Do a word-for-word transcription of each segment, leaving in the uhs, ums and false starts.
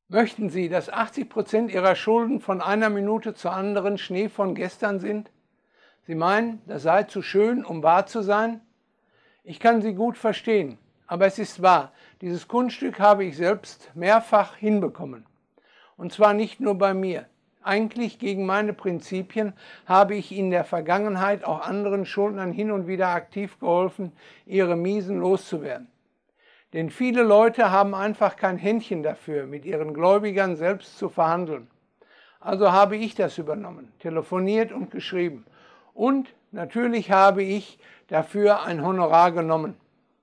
Möchten Sie, dass achtzig Prozent Ihrer Schulden von einer Minute zur anderen Schnee von gestern sind? Sie meinen, das sei zu schön, um wahr zu sein? Ich kann Sie gut verstehen, aber es ist wahr. Dieses Kunststück habe ich selbst mehrfach hinbekommen. Und zwar nicht nur bei mir. Eigentlich gegen meine Prinzipien habe ich in der Vergangenheit auch anderen Schuldnern hin und wieder aktiv geholfen, ihre Miesen loszuwerden. Denn viele Leute haben einfach kein Händchen dafür, mit ihren Gläubigern selbst zu verhandeln. Also habe ich das übernommen, telefoniert und geschrieben. Und natürlich habe ich dafür ein Honorar genommen.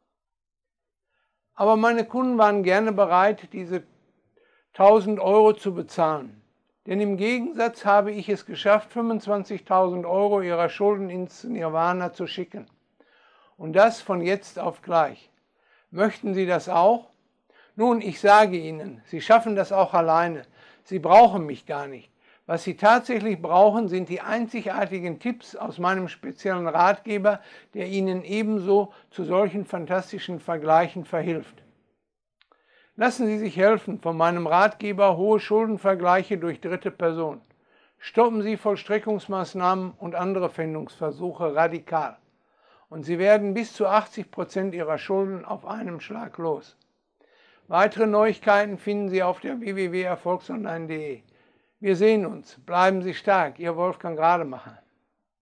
Aber meine Kunden waren gerne bereit, diese tausend Euro zu bezahlen. Denn im Gegensatz habe ich es geschafft, fünfundzwanzigtausend Euro ihrer Schulden ins Nirvana zu schicken. Und das von jetzt auf gleich. Möchten Sie das auch? Nun, ich sage Ihnen, Sie schaffen das auch alleine. Sie brauchen mich gar nicht. Was Sie tatsächlich brauchen, sind die einzigartigen Tipps aus meinem speziellen Ratgeber, der Ihnen ebenso zu solchen fantastischen Vergleichen verhilft. Lassen Sie sich helfen von meinem Ratgeber Hohe Schuldenvergleiche durch dritte Person. Stoppen Sie Vollstreckungsmaßnahmen und andere Pfändungsversuche radikal. Und Sie werden bis zu achtzig Prozent Ihrer Schulden auf einem Schlag los. Weitere Neuigkeiten finden Sie auf der w w w punkt erfolgsonline punkt de. Wir sehen uns. Bleiben Sie stark. Ihr Wolfgang Rademacher.